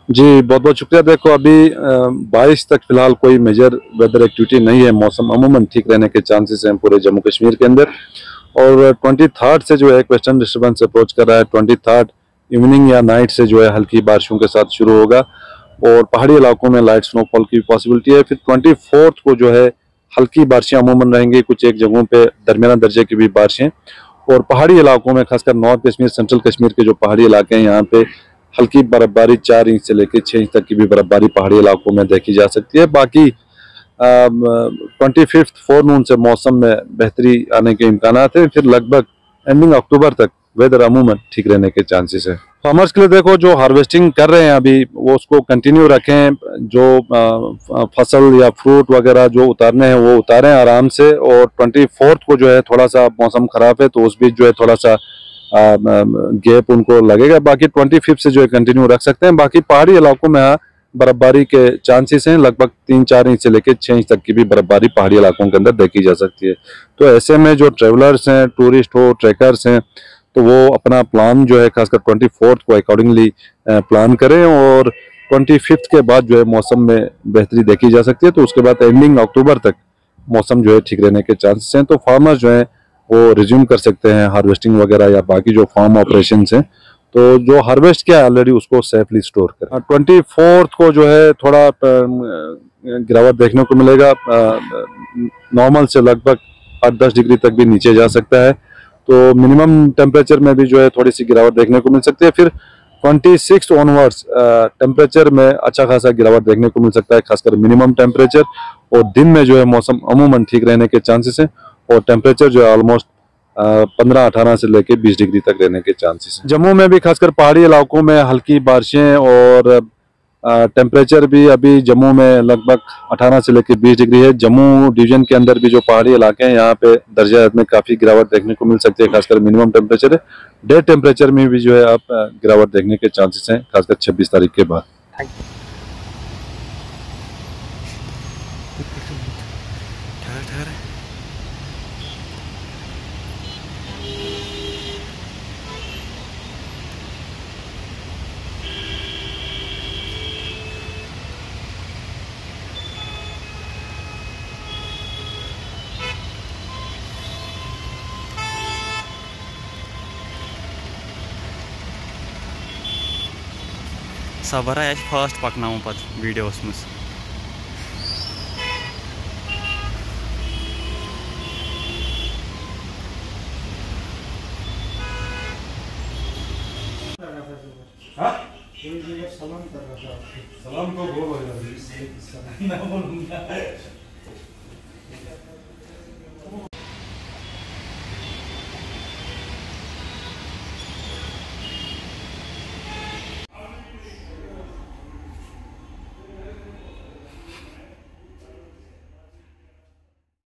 जी बहुत बहुत शुक्रिया। देखो अभी 22 तक फिलहाल कोई मेजर वेदर एक्टिविटी नहीं है। मौसम अमूमन ठीक रहने के चांसेस हैं पूरे जम्मू कश्मीर के अंदर। और 23 से जो है एक वेस्टर्न डिस्टर्बेंस अप्रोच कर रहा है। 23 इवनिंग या नाइट से जो है हल्की बारिशों के साथ शुरू होगा और पहाड़ी इलाकों में लाइट स्नोफॉल की पॉसिबिलिटी है। फिर 24 को जो है हल्की बारिशें अमूमन रहेंगी, कुछ एक जगहों पे दरमियाना दर्जे की भी बारिशें। और पहाड़ी इलाकों में खासकर नॉर्थ कश्मीर, सेंट्रल कश्मीर के जो पहाड़ी इलाके हैं यहाँ पे हल्की बर्फबारी 4 इंच से लेकर 6 इंच तक की भी बर्फबारी पहाड़ी इलाकों में देखी जा सकती है। बाकी 25 फोरनून से मौसम में बेहतरी आने के इम्कान है। फिर लगभग एंडिंग अक्टूबर तक वेदर अमूमन ठीक रहने के चांसेस है। फार्मर्स के लिए देखो जो हार्वेस्टिंग कर रहे हैं अभी वो उसको कंटिन्यू रखें। जो फसल या फ्रूट वगैरह जो उतारने हैं वो उतारें आराम से। और 24 को जो है थोड़ा सा मौसम खराब है तो उस बीच जो है थोड़ा सा गैप उनको लगेगा। बाकी 25 से जो है कंटिन्यू रख सकते हैं। बाकी पहाड़ी इलाकों में बर्फबारी के चांसेस हैं। लगभग 3-4 इंच से लेकर 6 इंच तक की भी बर्फबारी पहाड़ी इलाकों के अंदर देखी जा सकती है। तो ऐसे में जो ट्रेवलर्स हैं, टूरिस्ट हो, ट्रैकर्स हैं, तो वो अपना प्लान जो है खासकर 24 को अकॉर्डिंगली प्लान करें। और 25 के बाद जो है मौसम में बेहतरी देखी जा सकती है। तो उसके बाद एंडिंग अक्टूबर तक मौसम जो है ठीक रहने के चांसेस हैं। तो फार्मर्स जो है वो रिज्यूम कर सकते हैं हार्वेस्टिंग वगैरह या बाकी जो फार्म ऑपरेशन हैं। तो जो हार्वेस्ट किया है ऑलरेडी उसको सेफली स्टोर करें। 24 को जो है थोड़ा गिरावट देखने को मिलेगा। नॉर्मल से लगभग 8-10 डिग्री तक भी नीचे जा सकता है। तो मिनिमम टेम्परेचर में भी जो है थोड़ी सी गिरावट देखने को मिल सकती है। फिर 26 ऑनवर्ड्स टेम्परेचर में अच्छा खासा गिरावट देखने को मिल सकता है, खासकर मिनिमम टेम्परेचर। और दिन में जो है मौसम अमूमन ठीक रहने के चांसेस हैं और टेम्परेचर जो है ऑलमोस्ट 15-18 से लेके 20 डिग्री तक रहने के चांसेस हैं। जम्मू में भी खासकर पहाड़ी इलाकों में हल्की बारिशें और टेम्परेचर भी अभी जम्मू में लगभग 18 से लेकर 20 डिग्री है। जम्मू डिवीजन के अंदर भी जो पहाड़ी इलाके हैं यहाँ पे दर्जा हरारत में काफ़ी गिरावट देखने को मिल सकती है, खासकर मिनिमम टेम्परेचर है। डे टेम्परेचर में भी जो है आप गिरावट देखने के चांसेस हैं, खासकर 26 तारीख के बाद। सबर है फास्ट पकना पे वीडियो मज सलाम कर रहा था, सलाम तो बोलो यार, मैं बोलूँगा।